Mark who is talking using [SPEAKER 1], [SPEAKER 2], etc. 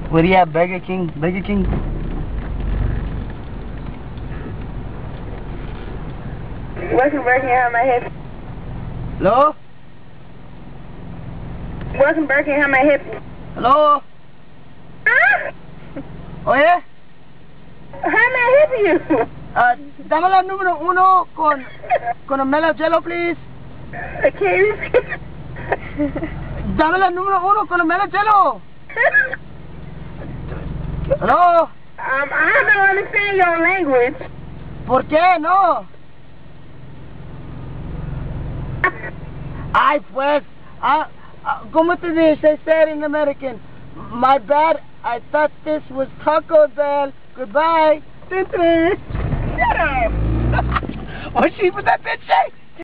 [SPEAKER 1] What do you have, Burger King? Burger King?
[SPEAKER 2] Welcome Burger King, how may I help you?
[SPEAKER 1] Hello?
[SPEAKER 2] Welcome Burger King, how may I help you?
[SPEAKER 1] Hello?
[SPEAKER 2] Ah!
[SPEAKER 1] Oye?
[SPEAKER 2] How may I help you?
[SPEAKER 1] Dame la número 1 con el mellow jello, please.
[SPEAKER 2] Okay, repeat.
[SPEAKER 1] Dame la número 1 con el mellow jello. Hello?
[SPEAKER 2] I don't understand your language.
[SPEAKER 1] ¿Por qué no? Ay, pues, ¿cómo te dice? Say in American. My bad, I thought this was Taco Bell. Goodbye.
[SPEAKER 2] Shut up.
[SPEAKER 1] Oh, see what that bitch say?